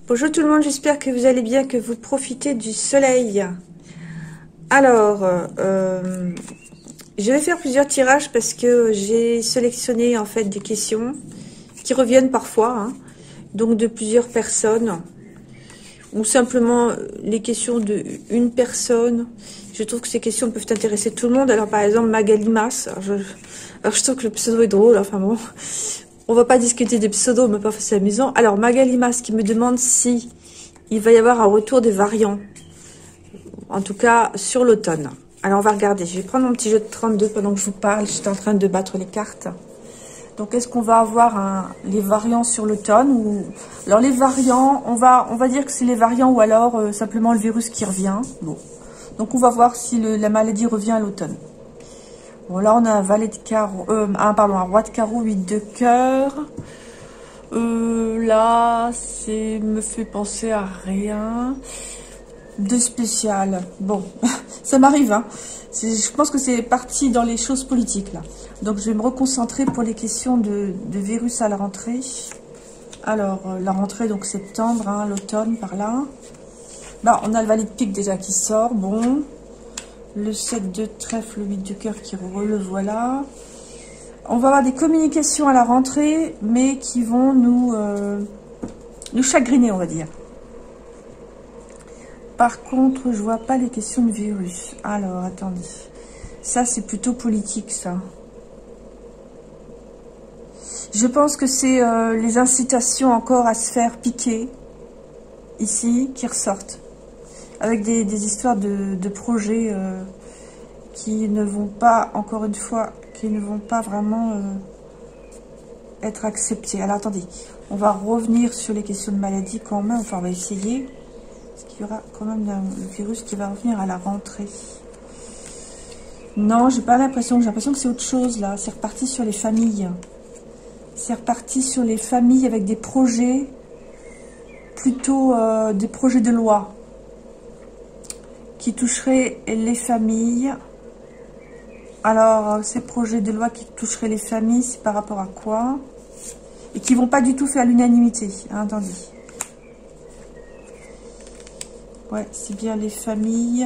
Bonjour tout le monde, j'espère que vous allez bien, que vous profitez du soleil. Alors, je vais faire plusieurs tirages parce que j'ai sélectionné en fait des questions qui reviennent parfois, hein, donc de plusieurs personnes, ou simplement les questions de une personne. Je trouve que ces questions peuvent intéresser tout le monde. Alors par exemple, Magali Mas, alors je trouve que le pseudo est drôle, enfin bon... On va pas discuter des pseudos, mais pas c'est amusant. Alors, Magali Mas qui me demande si il va y avoir un retour des variants. En tout cas, sur l'automne. Alors, on va regarder. Je vais prendre mon petit jeu de 32 pendant que je vous parle. J'étais en train de battre les cartes. Donc, est-ce qu'on va avoir les variants sur l'automne ou... Alors, les variants, on va dire que c'est les variants ou alors simplement le virus qui revient. Bon. Donc, on va voir si la maladie revient à l'automne. Bon, là, on a un valet de carreau, un roi de carreau, 8 de cœur. Là, me fait penser à rien de spécial. Bon, ça m'arrive, hein. Je pense que c'est parti dans les choses politiques, là. Donc, je vais me reconcentrer pour les questions de virus à la rentrée. Alors, la rentrée, donc septembre, hein, l'automne, par là. Bah, on a le valet de pique déjà qui sort, bon... Le 7 de trèfle, le 8 de cœur qui le voilà. On va avoir des communications à la rentrée, mais qui vont nous chagriner, on va dire. Par contre, je vois pas les questions de virus. Alors, attendez. Ça, c'est plutôt politique, ça. Je pense que c'est les incitations encore à se faire piquer, ici, qui ressortent. Avec des histoires de projets qui ne vont pas, encore une fois, qui ne vont pas vraiment être acceptés. Alors attendez, on va revenir sur les questions de maladie quand même, enfin on va essayer. Parce qu'il y aura quand même le virus qui va revenir à la rentrée. Non, j'ai pas l'impression, j'ai l'impression que c'est autre chose là, c'est reparti sur les familles. C'est reparti sur les familles avec des projets, plutôt des projets de loi. Qui toucherait les familles. Alors, ces projets de loi qui toucheraient les familles, c'est par rapport à quoi? Et qui vont pas du tout faire l'unanimité. Hein, attendez. Ouais, c'est bien les familles.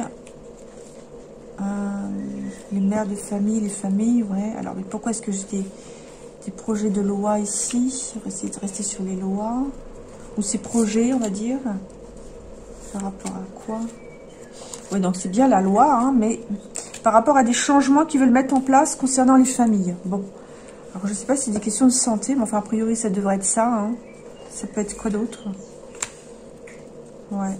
Les mères de famille, les familles, ouais. Alors, mais pourquoi est-ce que j'ai des projets de loi ici? On va essayer de rester sur les lois. Ou ces projets, on va dire. Par rapport à quoi? Oui, donc c'est bien la loi, hein, mais par rapport à des changements qu'ils veulent mettre en place concernant les familles. Bon, alors je ne sais pas si c'est des questions de santé, mais enfin, a priori, ça devrait être ça. Hein. Ça peut être quoi d'autre? Ouais.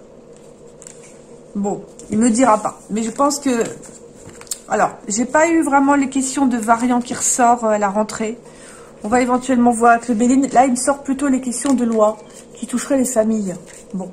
Bon, il me dira pas. Mais je pense que... Alors, j'ai pas eu vraiment les questions de variants qui ressortent à la rentrée. On va éventuellement voir avec le Béline. Là, il me sort plutôt les questions de loi qui toucheraient les familles. Bon.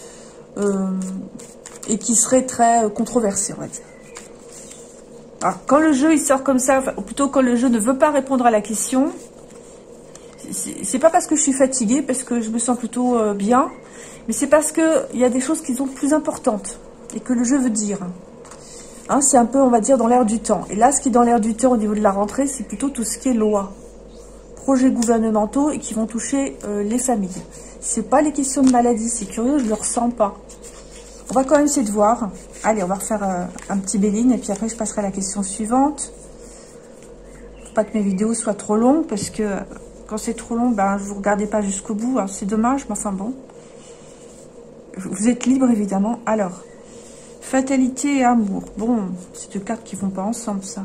Et qui serait très controversé, on va dire. Alors, quand le jeu il sort comme ça, ou plutôt quand le jeu ne veut pas répondre à la question, c'est pas parce que je suis fatiguée, parce que je me sens plutôt bien, mais c'est parce qu'il y a des choses qui sont plus importantes, et que le jeu veut dire. Hein, c'est un peu, on va dire, dans l'air du temps. Et là, ce qui est dans l'air du temps au niveau de la rentrée, c'est plutôt tout ce qui est loi. Projets gouvernementaux, et qui vont toucher les familles. C'est pas les questions de maladie, c'est curieux, je ne le ressens pas. On va quand même essayer de voir. Allez, on va refaire un petit Béline et puis après je passerai à la question suivante. Faut pas que mes vidéos soient trop longues parce que quand c'est trop long, ben vous regardez pas jusqu'au bout. C'est dommage, mais enfin bon. Vous êtes libre évidemment. Alors, fatalité et amour. Bon, c'est deux cartes qui vont pas ensemble ça.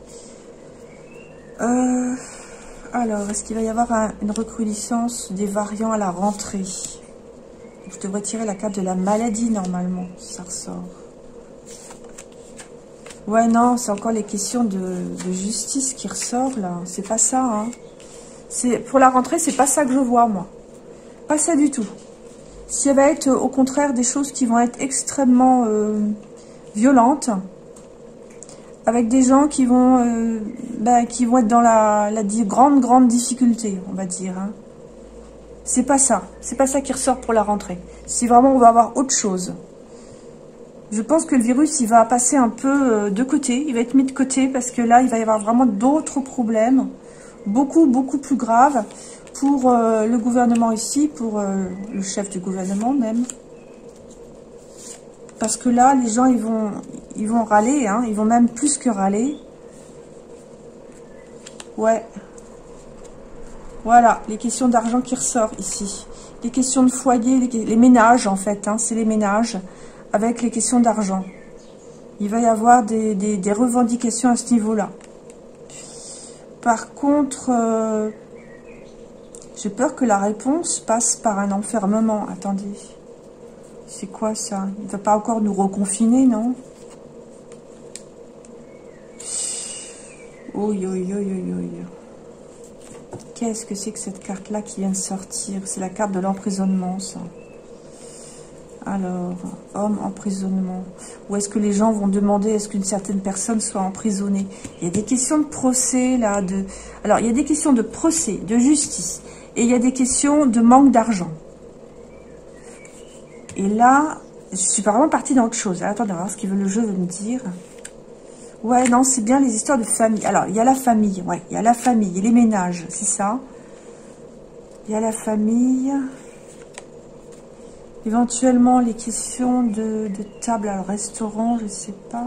Alors, est-ce qu'il va y avoir une recrudescence des variants à la rentrée? Je devrais tirer la carte de la maladie, normalement, si ça ressort. Ouais, non, c'est encore les questions de justice qui ressortent, là. C'est pas ça, hein. Pour la rentrée, c'est pas ça que je vois, moi. Pas ça du tout. Ça va être, au contraire, des choses qui vont être extrêmement violentes. Avec des gens qui vont être dans la grande difficulté, on va dire, hein. C'est pas ça. C'est pas ça qui ressort pour la rentrée. C'est vraiment, on va avoir autre chose. Je pense que le virus, il va passer un peu de côté. Il va être mis de côté parce que là, il va y avoir vraiment d'autres problèmes. Beaucoup plus graves. pour le gouvernement ici, pour le chef du gouvernement même. Parce que là, les gens, ils vont râler, hein, ils vont même plus que râler. Ouais. Voilà, les questions d'argent qui ressortent ici. Les questions de foyer, les ménages en fait, hein, c'est les ménages avec les questions d'argent. Il va y avoir des revendications à ce niveau-là. Par contre, j'ai peur que la réponse passe par un enfermement. Attendez, c'est quoi ça? Il ne va pas encore nous reconfiner, non? Oui, oui, oui, oui, oui. Qu'est-ce que c'est que cette carte-là qui vient de sortir? C'est la carte de l'emprisonnement, ça. Alors, homme, emprisonnement. Où est-ce que les gens vont demander est-ce qu'une certaine personne soit emprisonnée? Il y a des questions de procès, là. Alors, il y a des questions de procès, de justice. Et il y a des questions de manque d'argent. Et là, je suis pas vraiment partie dans autre chose. Attendez, on va voir ce que le jeu veut me dire. Ouais, non, c'est bien les histoires de famille. Alors, il y a la famille, ouais, il y a la famille et les ménages, c'est ça. Il y a la famille. Éventuellement, les questions de table à restaurant, je sais pas.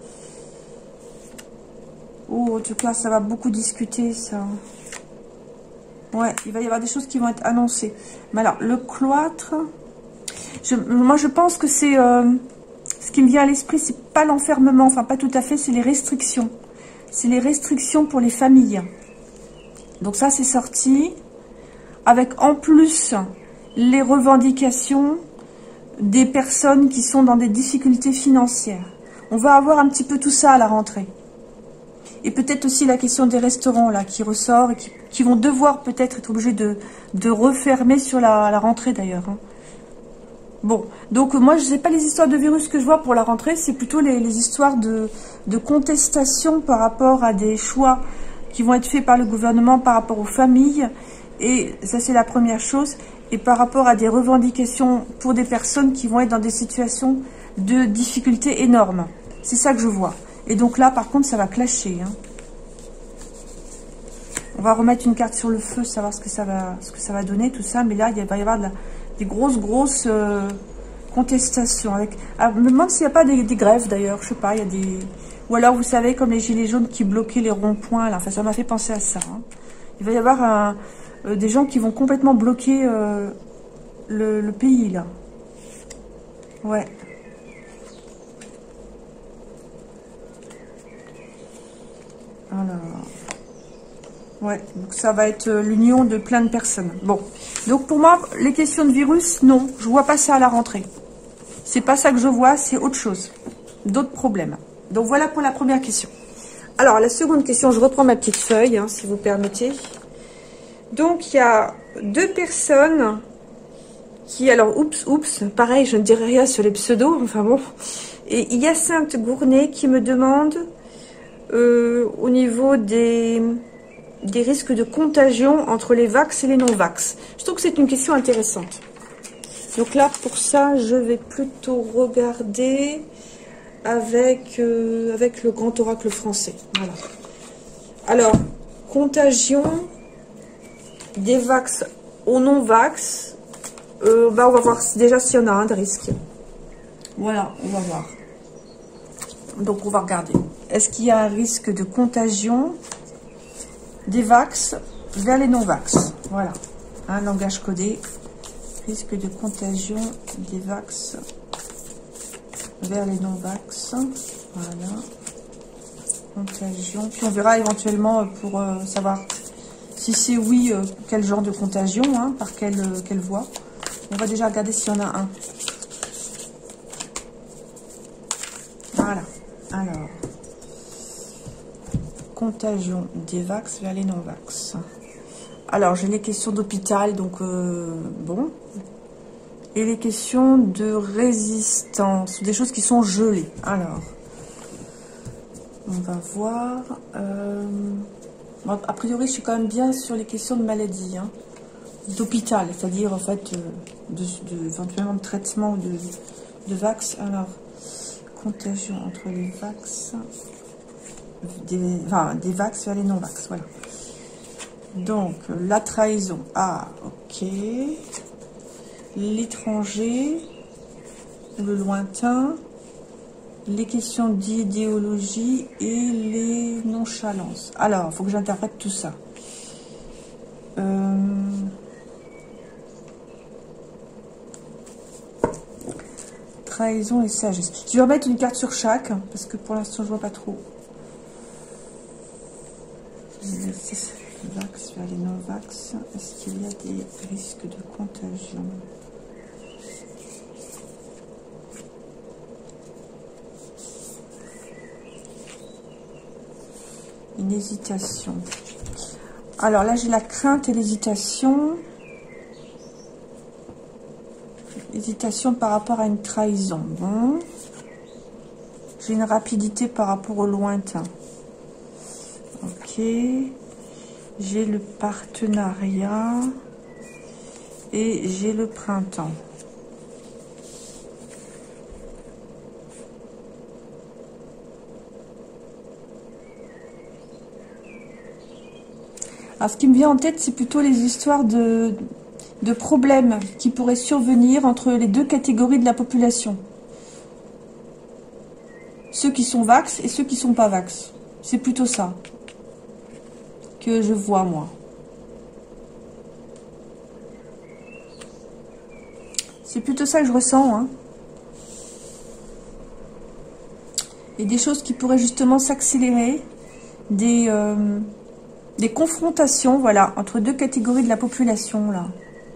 Oh, en tout cas, ça va beaucoup discuter, ça. Ouais, il va y avoir des choses qui vont être annoncées. Mais alors, le cloître... moi, je pense que c'est... ce qui me vient à l'esprit, c'est pas l'enfermement, enfin pas tout à fait, c'est les restrictions. C'est les restrictions pour les familles. Donc ça, c'est sorti. Avec en plus les revendications des personnes qui sont dans des difficultés financières. On va avoir un petit peu tout ça à la rentrée. Et peut-être aussi la question des restaurants là qui ressort et qui vont devoir peut-être être obligés de refermer sur la rentrée d'ailleurs. Hein. Bon, donc moi, je sais pas les histoires de virus que je vois pour la rentrée, c'est plutôt les histoires de contestation par rapport à des choix qui vont être faits par le gouvernement, par rapport aux familles, et ça c'est la première chose, et par rapport à des revendications pour des personnes qui vont être dans des situations de difficultés énormes. C'est ça que je vois. Et donc là, par contre, ça va clasher. Hein. On va remettre une carte sur le feu, savoir ce que ça va donner, tout ça, mais là, il va y avoir des grosses contestations. Alors, je me demande s'il n'y a pas des grèves d'ailleurs, je sais pas, il y a des... Ou alors, vous savez, comme les gilets jaunes qui bloquaient les ronds-points, là, enfin, ça m'a fait penser à ça. Hein. Il va y avoir des gens qui vont complètement bloquer le pays, là. Ouais. Alors... Ouais, donc ça va être l'union de plein de personnes. Bon, donc pour moi, les questions de virus, non, je vois pas ça à la rentrée. C'est pas ça que je vois, c'est autre chose. D'autres problèmes. Donc voilà pour la première question. Alors, la seconde question, je reprends ma petite feuille, hein, si vous permettez. Donc, il y a deux personnes qui... Alors, oups, pareil, je ne dirai rien sur les pseudos, enfin bon. Et Hyacinthe Gournay qui me demande, au niveau des risques de contagion entre les vax et les non-vax. Je trouve que c'est une question intéressante. Donc là, pour ça, je vais plutôt regarder avec le grand oracle français. Voilà. Alors, contagion des vax aux non-vax. On va voir déjà s'il y en a un de risque. Voilà, on va voir. Donc, on va regarder. Est-ce qu'il y a un risque de contagion des vax vers les non-vax? Voilà. Un langage codé. Risque de contagion des vax vers les non-vax. Voilà. Contagion. Puis on verra éventuellement pour savoir si c'est oui, quel genre de contagion, hein, par quelle voie. On va déjà regarder s'il y en a un. Voilà. Alors. Contagion des vax vers les non-vax. Alors, j'ai les questions d'hôpital, donc bon. Et les questions de résistance, des choses qui sont gelées. Alors, on va voir. Bon, a priori, je suis quand même bien sur les questions de maladie, hein, d'hôpital, c'est-à-dire en fait éventuellement de traitement de vax. Alors, contagion entre les vax, des vax vers les non-vax, voilà. Donc, la trahison. Ah, ok. L'étranger. Le lointain. Les questions d'idéologie et les nonchalances. Alors, il faut que j'interprète tout ça. Trahison et sagesse. Je vais remettre une carte sur chaque, parce que pour l'instant, je vois pas trop. Vax vers les non-vax. Est-ce qu'il y a des risques de contagion? Une hésitation. Alors là, j'ai la crainte et l'hésitation. Hésitation par rapport à une trahison. Bon. J'ai une rapidité par rapport au lointain. Ok. J'ai le partenariat. Et j'ai le printemps. Alors, ce qui me vient en tête, c'est plutôt les histoires de problèmes qui pourraient survenir entre les deux catégories de la population. Ceux qui sont vax et ceux qui ne sont pas vax. C'est plutôt ça que je vois, moi. C'est plutôt ça que je ressens. Hein. Et des choses qui pourraient justement s'accélérer. Des confrontations, voilà, entre deux catégories de la population, là.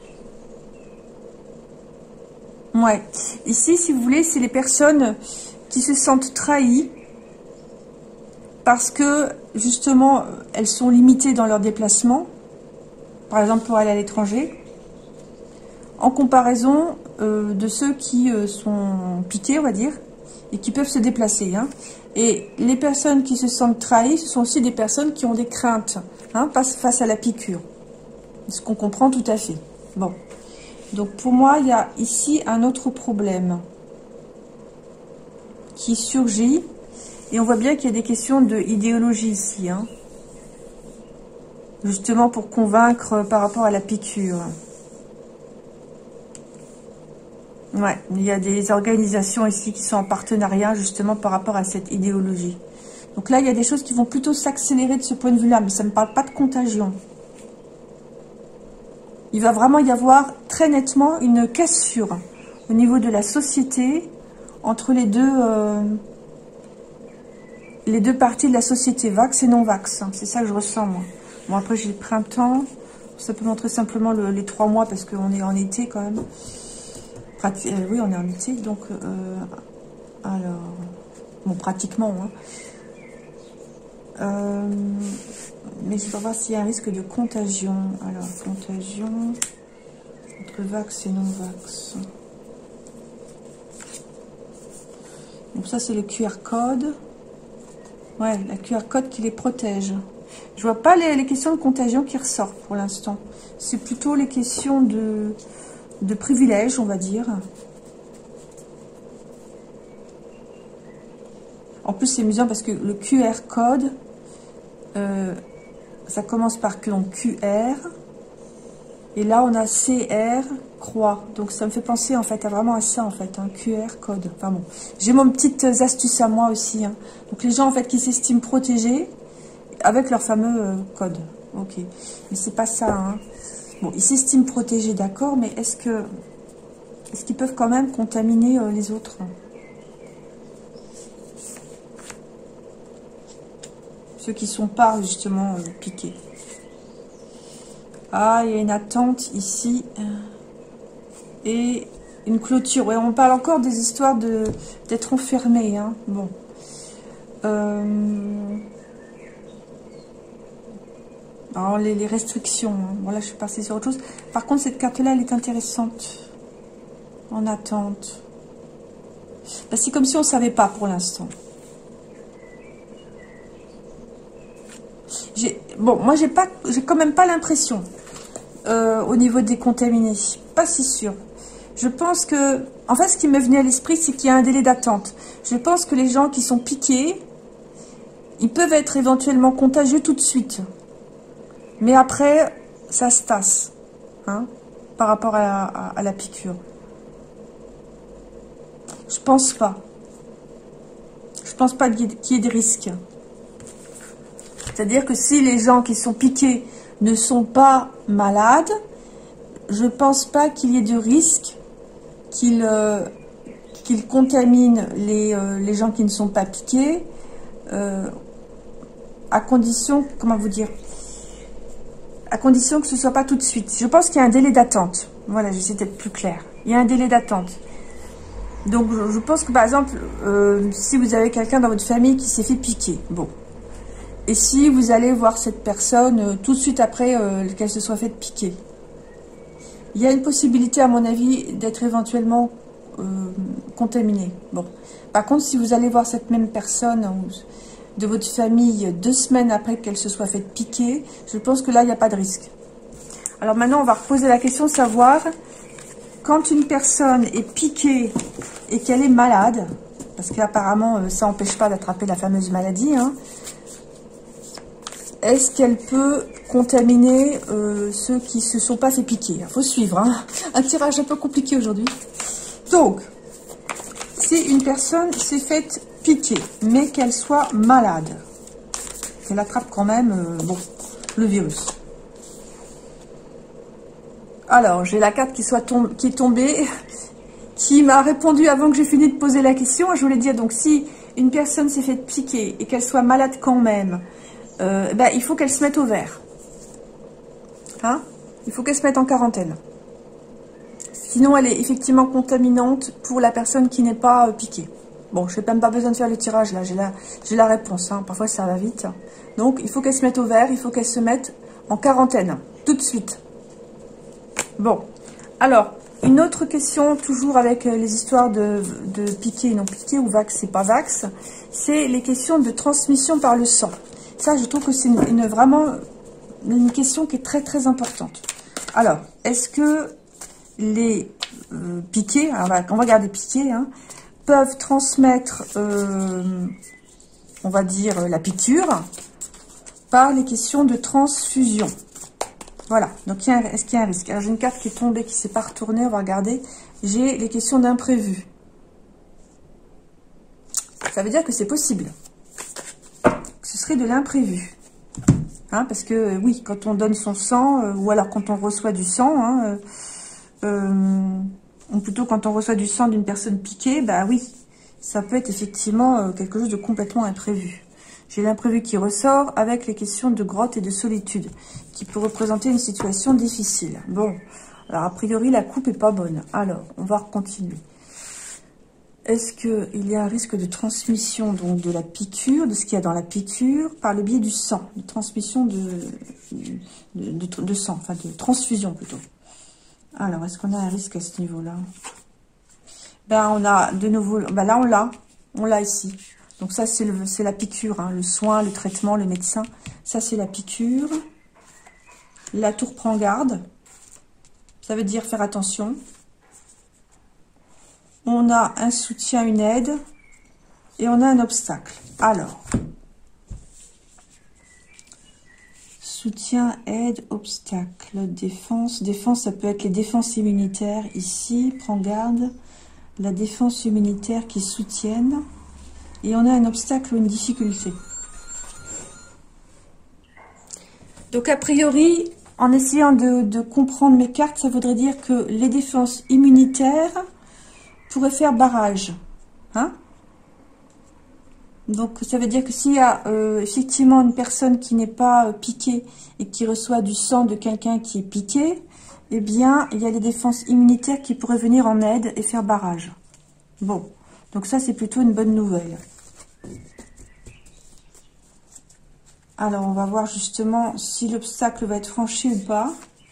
Ouais. Ici, si vous voulez, c'est les personnes qui se sentent trahies parce que, justement, elles sont limitées dans leurs déplacements, par exemple pour aller à l'étranger, en comparaison de ceux qui sont piqués, on va dire, et qui peuvent se déplacer. Hein. Et les personnes qui se sentent trahies, ce sont aussi des personnes qui ont des craintes hein, face à la piqûre. Ce qu'on comprend tout à fait. Bon. Donc pour moi, il y a ici un autre problème qui surgit. Et on voit bien qu'il y a des questions d'idéologie ici. Hein. Justement pour convaincre par rapport à la piqûre. Ouais, il y a des organisations ici qui sont en partenariat justement par rapport à cette idéologie. Donc là, il y a des choses qui vont plutôt s'accélérer de ce point de vue-là, mais ça ne me parle pas de contagion. Il va vraiment y avoir très nettement une cassure au niveau de la société entre les deux parties de la société, vax et non-vax. C'est ça que je ressens, moi. Bon, après, j'ai le printemps. Ça peut montrer simplement les 3 mois parce qu'on est en été quand même. Oui, on est en été, donc... alors... Bon, pratiquement, hein. Mais je vais voir s'il y a un risque de contagion. Alors, contagion entre vax et non-vax. Donc ça, c'est le QR code. Ouais, la QR code qui les protège. Je vois pas les questions de contagion qui ressortent pour l'instant. C'est plutôt les questions de privilèges, on va dire. En plus, c'est amusant parce que le QR code, ça commence par QR. Et là, on a CR, croix. Donc, ça me fait penser, en fait, vraiment à ça, en fait, un QR code. Enfin bon, j'ai mon petite astuce à moi aussi. Hein. Donc, les gens, en fait, qui s'estiment protégés avec leur fameux code. Ok. Mais c'est pas ça, hein. Bon, ils s'estiment protégés, d'accord, mais est-ce qu'ils peuvent quand même contaminer les autres? Ceux qui ne sont pas, justement, piqués. Ah, il y a une attente ici. Et une clôture. Ouais, on parle encore des histoires d'être enfermé. Hein. Bon. Alors, les restrictions. Hein. Voilà, je suis passée sur autre chose. Par contre, cette carte-là, elle est intéressante. En attente. Ben, c'est comme si on ne savait pas pour l'instant. Bon, moi, j'ai quand même pas l'impression au niveau des contaminés. Pas si sûr. Je pense que... En fait, ce qui m'est venu à l'esprit, c'est qu'il y a un délai d'attente. Je pense que les gens qui sont piqués, ils peuvent être éventuellement contagieux tout de suite. Mais après, ça se tasse, hein, par rapport à la piqûre. Je pense pas. Je pense pas qu'il y ait de risque. C'est-à-dire que si les gens qui sont piqués ne sont pas malades, je pense pas qu'il y ait de risque qu'ils contaminent les gens qui ne sont pas piqués, à condition, comment vous dire, à condition que ce ne soit pas tout de suite. Je pense qu'il y a un délai d'attente. Voilà, j'essaie d'être plus clair. Il y a un délai d'attente. Donc, je pense que, par exemple, si vous avez quelqu'un dans votre famille qui s'est fait piquer, bon. Et si vous allez voir cette personne tout de suite après qu'elle se soit fait piquer, il y a une possibilité, à mon avis, d'être éventuellement contaminé. Bon. Par contre, si vous allez voir cette même personne de votre famille 2 semaines après qu'elle se soit fait piquer, je pense que là, il n'y a pas de risque. Alors maintenant, on va reposer la question de savoir, quand une personne est piquée et qu'elle est malade, parce qu'apparemment, ça n'empêche pas d'attraper la fameuse maladie, hein, est-ce qu'elle peut contaminer ceux qui ne se sont pas fait piquer? Il faut suivre, hein. Un tirage un peu compliqué aujourd'hui. Donc, si une personne s'est faite piquer, mais qu'elle soit malade, qu'elle attrape quand même bon, le virus. Alors, j'ai la carte qui est tombée, qui m'a répondu avant que j'ai fini de poser la question. Je voulais dire, donc, si une personne s'est faite piquer et qu'elle soit malade quand même, ben, il faut qu'elle se mette au vert. Hein? Il faut qu'elle se mette en quarantaine. Sinon, elle est effectivement contaminante pour la personne qui n'est pas piquée. Bon, je n'ai même pas besoin de faire le tirage, là. J'ai la réponse. Hein. Parfois, ça va vite. Donc, il faut qu'elle se mette au vert. Il faut qu'elle se mette en quarantaine. Tout de suite. Bon. Alors, une autre question, toujours avec les histoires de piqué et non piqué, ou vax et pas vax, c'est les questions de transmission par le sang. Ça, je trouve que c'est vraiment une question qui est très, très importante. Alors, est-ce que les piqués, on va regarder piqués, hein, peuvent transmettre, on va dire, la piqûre par les questions de transfusion? Voilà, donc est-ce qu'il y a un risque? Alors, j'ai une carte qui est tombée, qui ne s'est pas retournée, on va regarder. J'ai les questions d'imprévu. Ça veut dire que c'est possible. Ce serait de l'imprévu. Hein, parce que, oui, quand on donne son sang, ou alors quand on reçoit du sang, hein, ou plutôt quand on reçoit du sang d'une personne piquée, bah oui, ça peut être effectivement quelque chose de complètement imprévu. J'ai l'imprévu qui ressort avec les questions de grotte et de solitude, qui peut représenter une situation difficile. Bon, alors a priori, la coupe est pas bonne. Alors, on va continuer. Est-ce qu'il y a un risque de transmission donc de la piqûre, de ce qu'il y a dans la piqûre, par le biais du sang, de transmission de sang, enfin de transfusion plutôt. Alors, est-ce qu'on a un risque à ce niveau-là? Ben, on a de nouveau, ben là on l'a ici. Donc ça c'est la piqûre, hein, le soin, le traitement, le médecin. Ça c'est la piqûre. La tour prend garde. Ça veut dire faire attention. On a un soutien, une aide, et on a un obstacle. Alors, soutien, aide, obstacle, défense. Défense, ça peut être les défenses immunitaires. Ici, prends garde, la défense immunitaire qui soutiennent. Et on a un obstacle ou une difficulté. Donc, a priori, en essayant de comprendre mes cartes, ça voudrait dire que les défenses immunitaires pourrait faire barrage, hein? Donc ça veut dire que s'il y a effectivement une personne qui n'est pas piquée et qui reçoit du sang de quelqu'un qui est piqué, eh bien il y a les défenses immunitaires qui pourraient venir en aide et faire barrage. Bon, donc ça c'est plutôt une bonne nouvelle. Alors on va voir justement si l'obstacle va être franchi ou pas.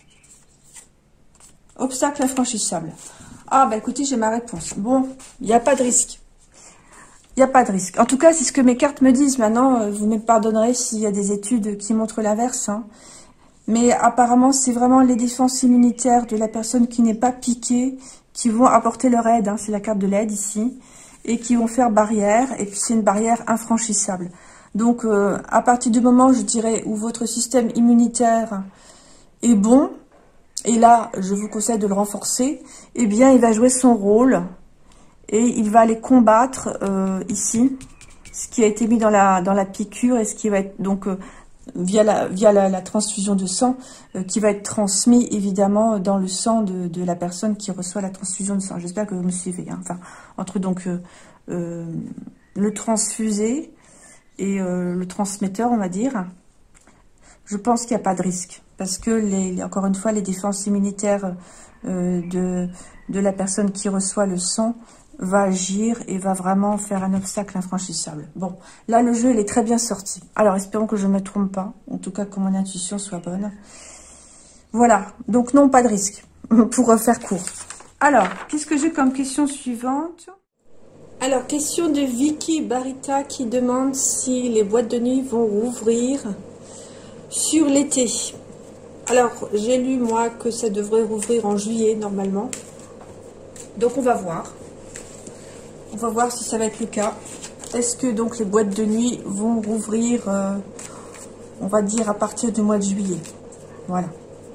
Obstacle infranchissable. Ah, bah écoutez, j'ai ma réponse. Bon, il n'y a pas de risque. Il n'y a pas de risque. En tout cas, c'est ce que mes cartes me disent. Maintenant, vous me pardonnerez s'il y a des études qui montrent l'inverse. Hein. Mais apparemment, c'est vraiment les défenses immunitaires de la personne qui n'est pas piquée qui vont apporter leur aide. Hein. C'est la carte de l'aide ici. Et qui vont faire barrière. Et puis, c'est une barrière infranchissable. Donc, à partir du moment, je dirais, où votre système immunitaire est bon, et là, je vous conseille de le renforcer, eh bien, il va jouer son rôle et il va aller combattre ici ce qui a été mis dans la piqûre et ce qui va être donc via la transfusion de sang qui va être transmis évidemment dans le sang de la personne qui reçoit la transfusion de sang. J'espère que vous me suivez. Hein. Enfin, entre donc le transfusé et le transmetteur, on va dire, je pense qu'il n'y a pas de risque. Parce que, encore une fois, les défenses immunitaires de la personne qui reçoit le sang va agir et va vraiment faire un obstacle infranchissable. Bon, là, le jeu, il est très bien sorti. Alors, espérons que je ne me trompe pas. En tout cas, que mon intuition soit bonne. Voilà. Donc, non, pas de risque. Pour faire court. Alors, qu'est-ce que j'ai comme question suivante? Alors, question de Vicky Barita qui demande si les boîtes de nuit vont rouvrir sur l'été. Alors, j'ai lu, moi, que ça devrait rouvrir en juillet, normalement. Donc, on va voir. On va voir si ça va être le cas. Est-ce que, donc, les boîtes de nuit vont rouvrir, on va dire, à partir du mois de juillet. Voilà.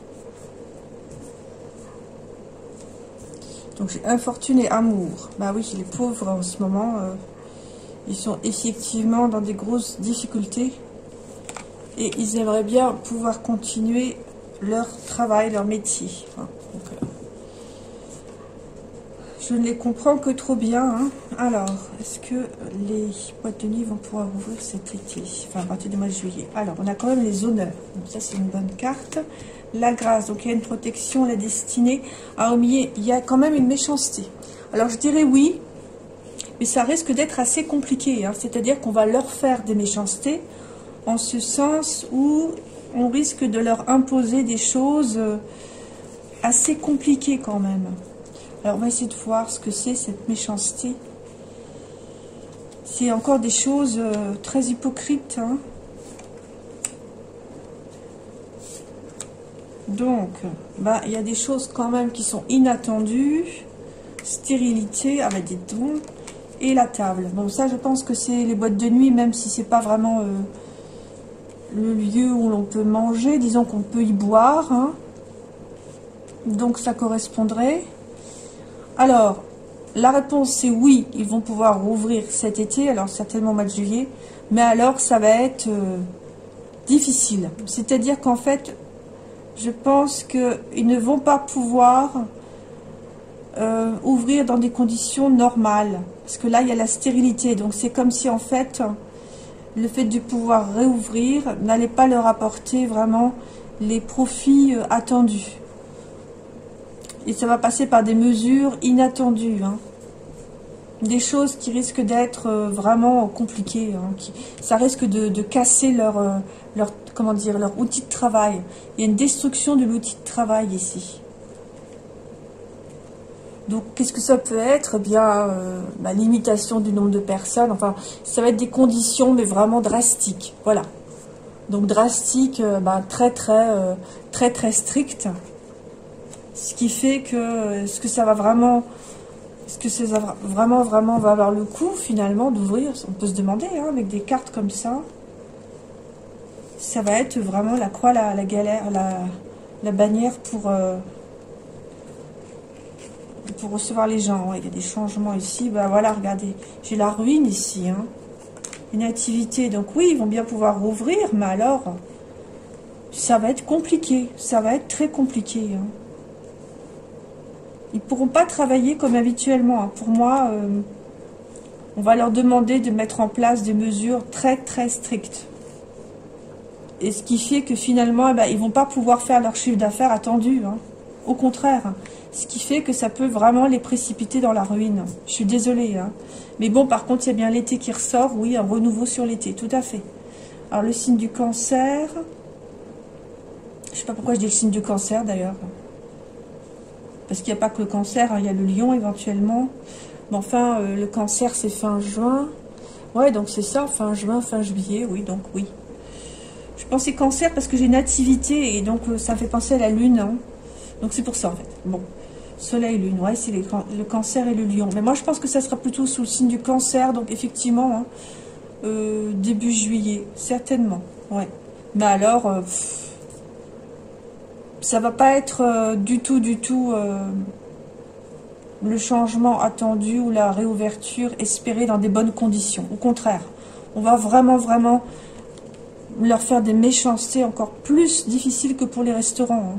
Donc, j'ai infortune et amour. Bah oui, les pauvres, en ce moment, ils sont effectivement dans des grosses difficultés. Et ils aimeraient bien pouvoir continuer leur travail, leur métier. Donc, je ne les comprends que trop bien. Hein. Alors, est-ce que les boîtes de nuit vont pouvoir ouvrir cet été? Enfin, à partir du mois de juillet. Alors, on a quand même les honneurs. Donc, ça, c'est une bonne carte. La grâce. Donc, il y a une protection, la destinée. Alors, il y a quand même une méchanceté. Alors, je dirais oui. Mais ça risque d'être assez compliqué. Hein. C'est-à-dire qu'on va leur faire des méchancetés. En ce sens où on risque de leur imposer des choses assez compliquées quand même. Alors, on va essayer de voir ce que c'est, cette méchanceté. C'est encore des choses très hypocrites. Hein. Donc, bah, il y a des choses quand même qui sont inattendues. Stérilité, ah bah dites donc. Et la table. Bon, ça, je pense que c'est les boîtes de nuit, même si c'est pas vraiment le lieu où l'on peut manger. Disons qu'on peut y boire. Hein. Donc, ça correspondrait. Alors, la réponse c'est oui, ils vont pouvoir rouvrir cet été, alors certainement au mois de juillet, mais alors ça va être difficile. C'est-à-dire qu'en fait, je pense qu'ils ne vont pas pouvoir ouvrir dans des conditions normales, parce que là il y a la stérilité, donc c'est comme si en fait, le fait de pouvoir réouvrir n'allait pas leur apporter vraiment les profits attendus. Et ça va passer par des mesures inattendues. Hein. Des choses qui risquent d'être vraiment compliquées. Hein. Ça risque de casser comment dire, leur outil de travail. Il y a une destruction de l'outil de travail ici. Donc, qu'est-ce que ça peut être? Eh bien, limitation du nombre de personnes. Enfin, ça va être des conditions, mais vraiment drastiques. Voilà. Donc, drastique, très strictes. Ce qui fait que, est-ce que ça vraiment va avoir le coup finalement d'ouvrir? On peut se demander, hein, avec des cartes comme ça. Ça va être vraiment la croix, la galère, la bannière pour recevoir les gens. Ouais, il y a des changements ici. Ben voilà, regardez, j'ai la ruine ici. Hein. Une activité. Donc oui, ils vont bien pouvoir rouvrir, mais alors, ça va être compliqué. Ça va être très compliqué. Hein. Ils ne pourront pas travailler comme habituellement. Hein. Pour moi, on va leur demander de mettre en place des mesures très strictes. Et ce qui fait que finalement, ils ne vont pas pouvoir faire leur chiffre d'affaires attendu. Hein. Au contraire. Hein. Ce qui fait que ça peut vraiment les précipiter dans la ruine. Je suis désolée. Hein. Mais bon, par contre, il y a bien l'été qui ressort. Oui, un renouveau sur l'été. Tout à fait. Alors, le signe du cancer. Je ne sais pas pourquoi je dis le signe du cancer, d'ailleurs. Parce qu'il n'y a pas que le cancer, hein, il y a le lion éventuellement. Mais enfin, le cancer, c'est fin juin. Ouais, donc c'est ça, fin juin, fin juillet, oui, donc oui. Je pensais cancer parce que j'ai nativité et donc ça me fait penser à la lune. Hein. Donc c'est pour ça, en fait. Bon, soleil, lune, ouais, c'est le cancer et le lion. Mais moi, je pense que ça sera plutôt sous le signe du cancer, donc effectivement, hein, début juillet, certainement. Ouais. Mais alors, ça va pas être du tout le changement attendu ou la réouverture espérée dans des bonnes conditions. Au contraire, on va vraiment leur faire des méchancetés encore plus difficiles que pour les restaurants. Hein.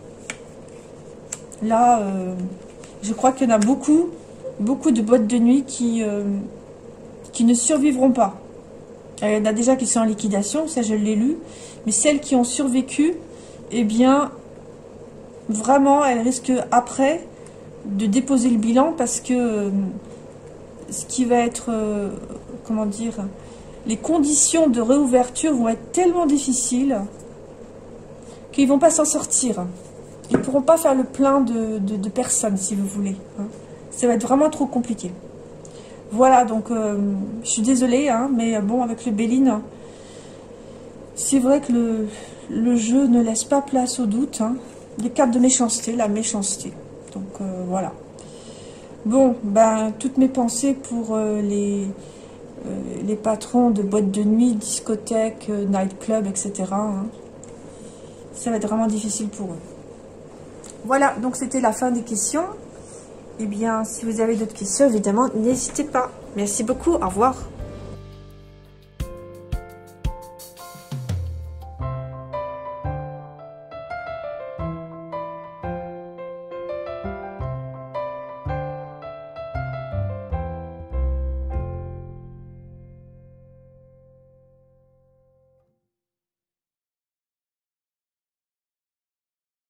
Là, je crois qu'il y en a beaucoup de boîtes de nuit qui ne survivront pas. Il y en a déjà qui sont en liquidation, ça je l'ai lu, mais celles qui ont survécu, eh bien, vraiment, elles risquent après de déposer le bilan parce que ce qui va être, comment dire, les conditions de réouverture vont être tellement difficiles qu'ils ne vont pas s'en sortir. Ils ne pourront pas faire le plein de personnes, si vous voulez. Hein. Ça va être vraiment trop compliqué. Voilà, donc je suis désolée, hein, mais bon, avec le Béline, c'est vrai que le jeu ne laisse pas place au doute. Hein. Les cartes de méchanceté, la méchanceté. Donc voilà. Bon, ben, toutes mes pensées pour les patrons de boîtes de nuit, discothèques, nightclubs, etc. Hein. Ça va être vraiment difficile pour eux. Voilà, donc c'était la fin des questions. Eh bien, si vous avez d'autres questions, évidemment, n'hésitez pas. Merci beaucoup, au revoir.